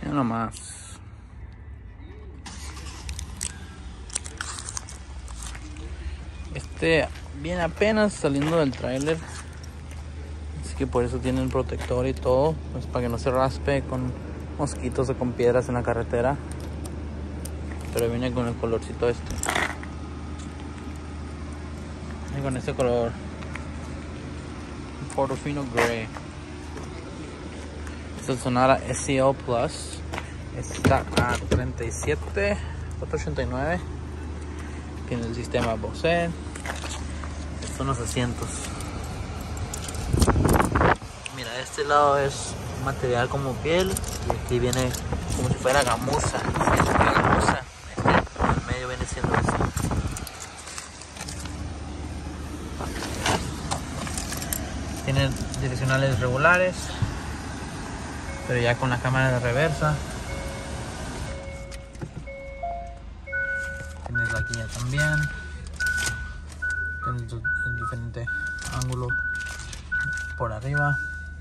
Mira nomás. Viene apenas saliendo del tráiler, así que por eso tiene el protector y todo, pues para que no se raspe con mosquitos o con piedras en la carretera. Pero viene con el colorcito este. Viene con este color Portofino Gray. Es el Sonata SEL Plus. Está a $37,489. Tiene el sistema Bose. Son los asientos. Mira, este lado es material como piel y aquí viene como si fuera gamuza. En el medio viene siendo así. Tiene direccionales regulares, pero ya con la cámara de reversa. Tienes la guía también. Tienes un diferente ángulo por arriba.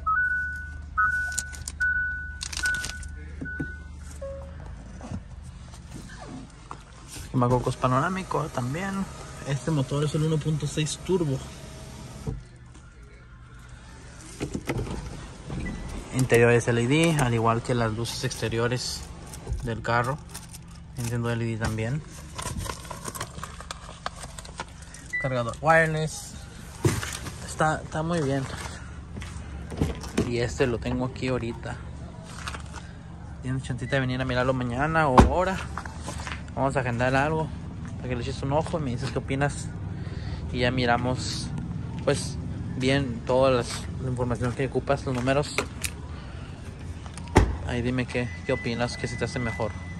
Quemacocos panorámico también. Este motor es el 1.6 turbo. Interior es LED, al igual que las luces exteriores del carro. Entiendo LED también. Cargador wireless. Está muy bien. Y este lo tengo aquí ahorita. Tienes chantita de venir a mirarlo mañana o ahora. Vamos a agendar algo para que le eches un ojo y me dices qué opinas. Y ya miramos pues bien toda la información que ocupas, los números. Ahí dime qué opinas, que si te hace mejor.